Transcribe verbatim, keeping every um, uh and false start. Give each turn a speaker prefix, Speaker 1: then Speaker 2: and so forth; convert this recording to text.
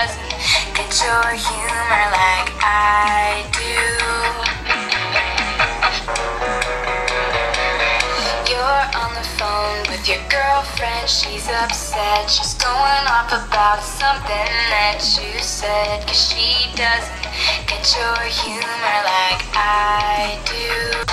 Speaker 1: doesn't get your humor like I do. You're on the phone with your girlfriend, she's upset. She's going off about something that you said, 'cause she doesn't get your humor like I do.